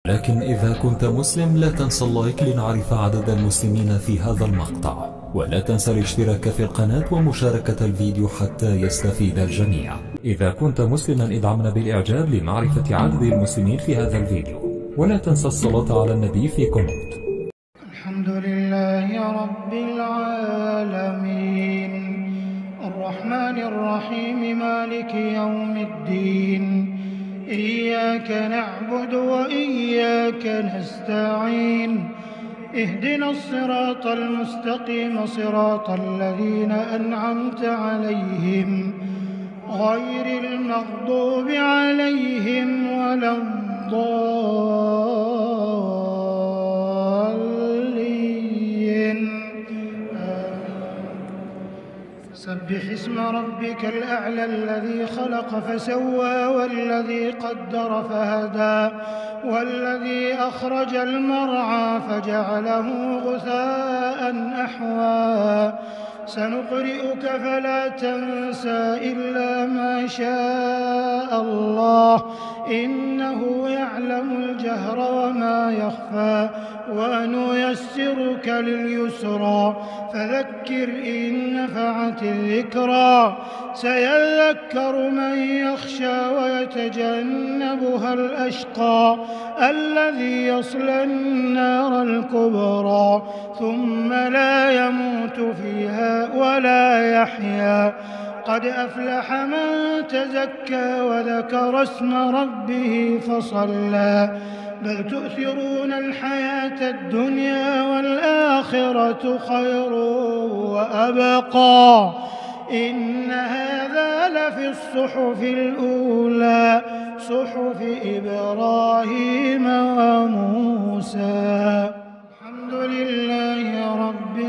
لكن إذا كنت مسلم لا تنسى اللايك لنعرف عدد المسلمين في هذا المقطع، ولا تنسى الاشتراك في القناة ومشاركة الفيديو حتى يستفيد الجميع. إذا كنت مسلما ادعمنا بالإعجاب لمعرفة عدد المسلمين في هذا الفيديو، ولا تنسى الصلاة على النبي في كومنت. الحمد لله رب العالمين الرحمن الرحيم مالك يوم الدين إياك نعبد وإياك نستعين اهدنا الصراط المستقيم صراط الذين أنعمت عليهم غير المغضوب عليهم ولا الضالين. سبح اسم ربك الأعلى الذي خلق فسوى والذي قدر فهدى والذي أخرج المرعى فجعله غثاء أحوى سنقرئك فلا تنسى إلا ما شاء الله إنه يعلم الجهر وما يخفى ونيسرك لليسرى فذكر إن نفعت الذكرى سيذكر من يخشى ويتجنبها الأشقى الذي يصلى النار الكبرى ثم لا يموت فيها ولا يحيا قد أفلح من تزكى وذكر اسم ربه فصلى بل تؤثرون الحياة الدنيا والآخرة خير وأبقى إن هذا لفي الصحف الأولى صحف إبراهيم وموسى. الحمد لله رب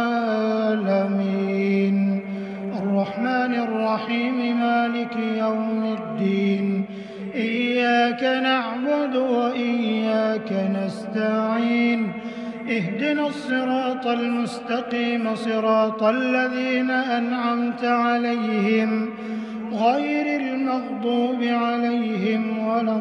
العالمين الرحمن الرحيم مالك يوم الدين إياك نعبد وإياك نستعين اهدنا الصراط المستقيم صراط الذين أنعمت عليهم غير المغضوب عليهم ولا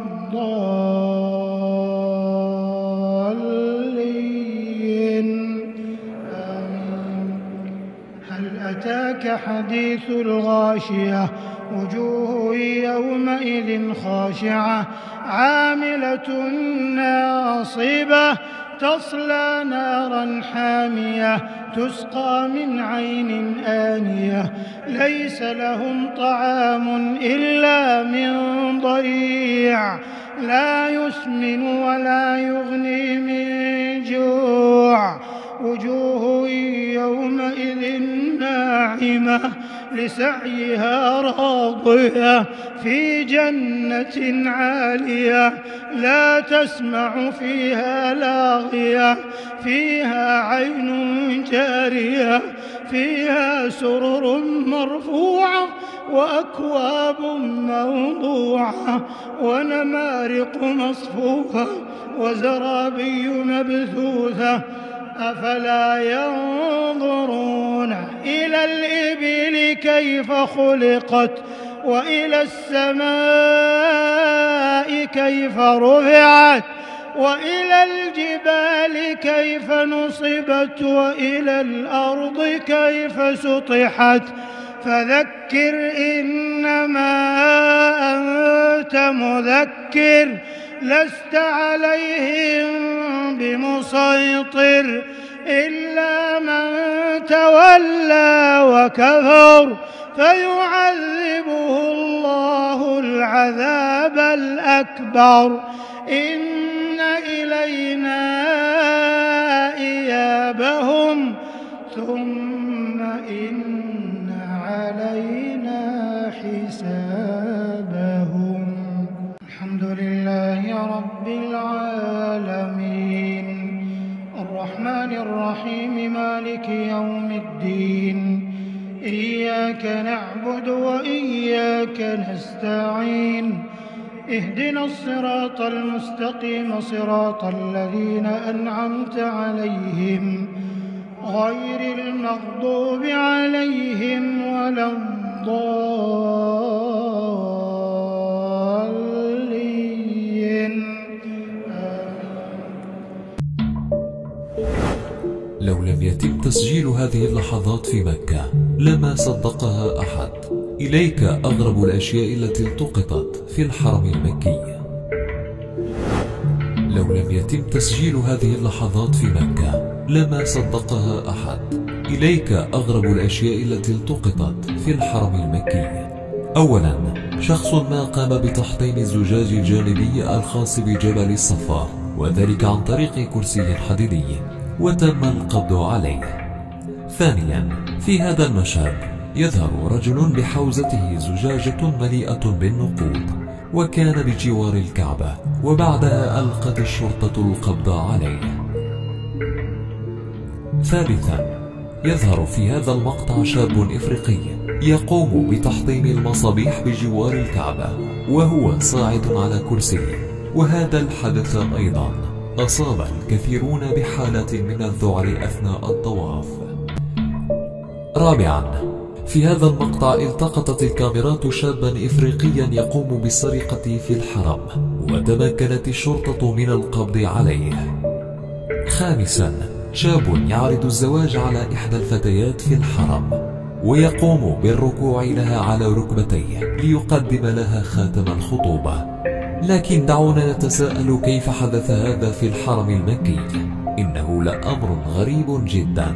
الضالين. آمين. هل أتاك حديث الغاشية وجوه يومئذ خاشعة عاملة ناصبة تصلى نارا حامية تسقى من عين آنية ليس لهم طعام إلا من ضريع لا يسمن ولا يغني من جوع وجوه يومئذ ناعمة لسعيها راضية في جنة عالية لا تسمع فيها لاغية فيها عين جارية فيها سرر مرفوعة وأكواب موضوعة ونمارق مصفوفة وزرابي مبثوثة أفلا ينظرون إلى الإبل كيف خلقت وإلى السماء كيف رفعت وإلى الجبال كيف نصبت وإلى الأرض كيف سطحت فذكر إنما أنت مذكر لست عليهم بمسيطر إلا من تولى وكفر فيعذبه الله العذاب الأكبر إن إلينا إيابهم ثم إن علينا حسابهم. الحمد لله رب العالمين الرحمن الرحيم مالك يوم الدين إياك نعبد وإياك نستعين اهدنا الصراط المستقيم صراط الذين أنعمت عليهم غير المغضوب عليهم ولا الضالين. لو لم يتم تسجيل هذه اللحظات في مكة لما صدقها أحد. إليك أغرب الأشياء التي التقطت في الحرم المكي. لو لم يتم تسجيل هذه اللحظات في مكة لما صدقها أحد. إليك أغرب الأشياء التي التقطت في الحرم المكي. أولا، شخص ما قام بتحطيم الزجاج الجانبي الخاص بجبل الصفا، وذلك عن طريق كرسي حديدي، وتم القبض عليه. ثانيا، في هذا المشهد يظهر رجل بحوزته زجاجة مليئة بالنقود، وكان بجوار الكعبة، وبعدها ألقت الشرطة القبض عليه. ثالثا، يظهر في هذا المقطع شاب إفريقي يقوم بتحطيم المصابيح بجوار الكعبة وهو صاعد على كرسي، وهذا الحدث أيضا أصاب الكثيرون بحالة من الذعر أثناء الطواف. رابعا، في هذا المقطع التقطت الكاميرات شابا إفريقيا يقوم بالسرقة في الحرم، وتمكنت الشرطة من القبض عليه. خامسا، شاب يعرض الزواج على إحدى الفتيات في الحرم، ويقوم بالركوع لها على ركبتيه ليقدم لها خاتم الخطوبة. لكن دعونا نتساءل كيف حدث هذا في الحرم المكي؟ إنه لأمر غريب جدا.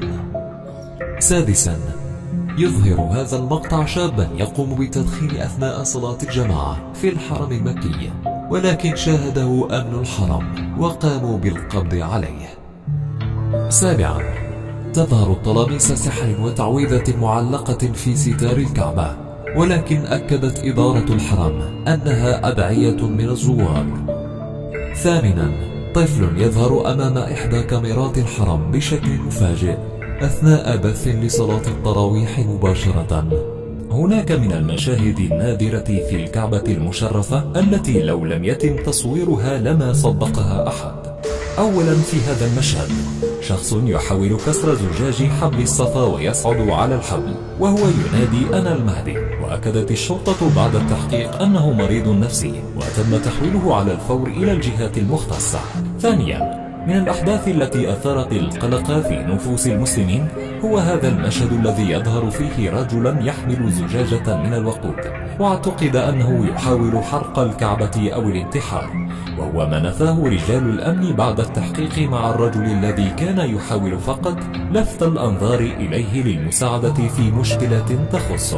سادسا، يظهر هذا المقطع شابا يقوم بتدخين أثناء صلاة الجماعة في الحرم المكي، ولكن شاهده أمن الحرم وقاموا بالقبض عليه. سابعا، تظهر طلاميس سحر وتعويذة معلقة في ستار الكعبة، ولكن أكدت إدارة الحرم أنها أدعية من الزوار. ثامنا، طفل يظهر أمام إحدى كاميرات الحرم بشكل مفاجئ أثناء بث لصلاة التراويح مباشرة. هناك من المشاهد النادرة في الكعبة المشرفة التي لو لم يتم تصويرها لما صدقها أحد. أولا، في هذا المشهد شخص يحاول كسر زجاج حبل الصفا ويصعد على الحبل وهو ينادي أنا المهدي، وأكدت الشرطة بعد التحقيق أنه مريض نفسي وتم تحويله على الفور إلى الجهات المختصة. ثانيا، من الأحداث التي أثارت القلق في نفوس المسلمين هو هذا المشهد الذي يظهر فيه رجلا يحمل زجاجة من الوقود، واعتقد أنه يحاول حرق الكعبة أو الانتحار، وهو ما نفاه رجال الأمن بعد التحقيق مع الرجل الذي كان يحاول فقط لفت الأنظار إليه للمساعدة في مشكلة تخصه.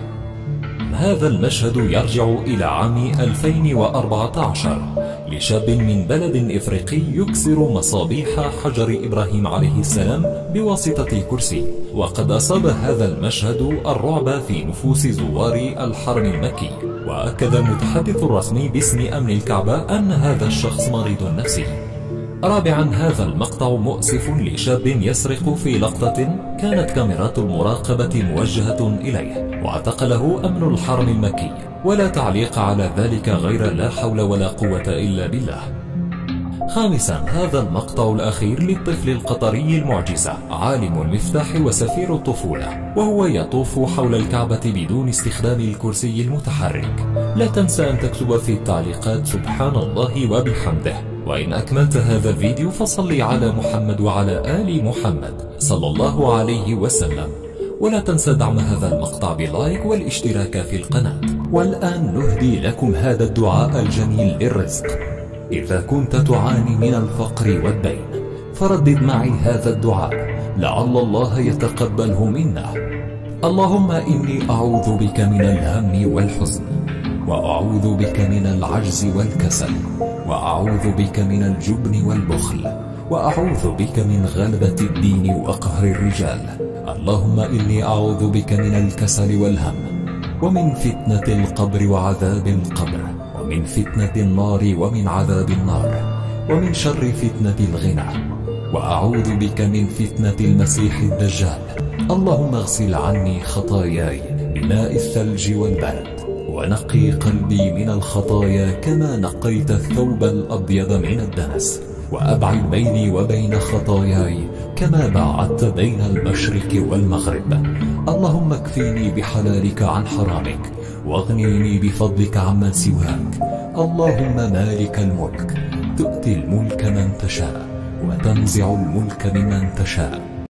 هذا المشهد يرجع إلى عام 2014 لشاب من بلد إفريقي يكسر مصابيح حجر إبراهيم عليه السلام بواسطة كرسي، وقد أصاب هذا المشهد الرعب في نفوس زوار الحرم المكي. وأكد المتحدث الرسمي باسم أمن الكعبة أن هذا الشخص مريض نفسي. رابعا، هذا المقطع مؤسف لشاب يسرق في لقطة كانت كاميرات المراقبة موجهة إليه، واعتقله أمن الحرم المكي، ولا تعليق على ذلك غير لا حول ولا قوة إلا بالله. خامسا، هذا المقطع الأخير للطفل القطري المعجزة عالم المفتاح وسفير الطفولة، وهو يطوف حول الكعبة بدون استخدام الكرسي المتحرك. لا تنسى أن تكتب في التعليقات سبحان الله وبحمده. وإن أكملت هذا الفيديو فصل على محمد وعلى آل محمد صلى الله عليه وسلم، ولا تنسى دعم هذا المقطع بلايك والاشتراك في القناة. والآن نهدي لكم هذا الدعاء الجميل للرزق. إذا كنت تعاني من الفقر والدين فردد معي هذا الدعاء لعل الله يتقبله منا. اللهم إني أعوذ بك من الهم والحزن، وأعوذ بك من العجز والكسل، وأعوذ بك من الجبن والبخل، وأعوذ بك من غلبة الدين وقهر الرجال. اللهم إني أعوذ بك من الكسل والهم، ومن فتنة القبر وعذاب القبر، ومن فتنة النار ومن عذاب النار، ومن شر فتنة الغنى، وأعوذ بك من فتنة المسيح الدجال. اللهم اغسل عني خطاياي بماء الثلج والبرد، ونقي قلبي من الخطايا كما نقيت الثوب الأبيض من الدنس، وأبعد بيني وبين خطاياي كما باعدت بين المشرق والمغرب. اللهم اكفيني بحلالك عن حرامك، واغنيني بفضلك عمن سواك. اللهم مالك الملك، تؤتي الملك من تشاء، وتنزع الملك ممن تشاء،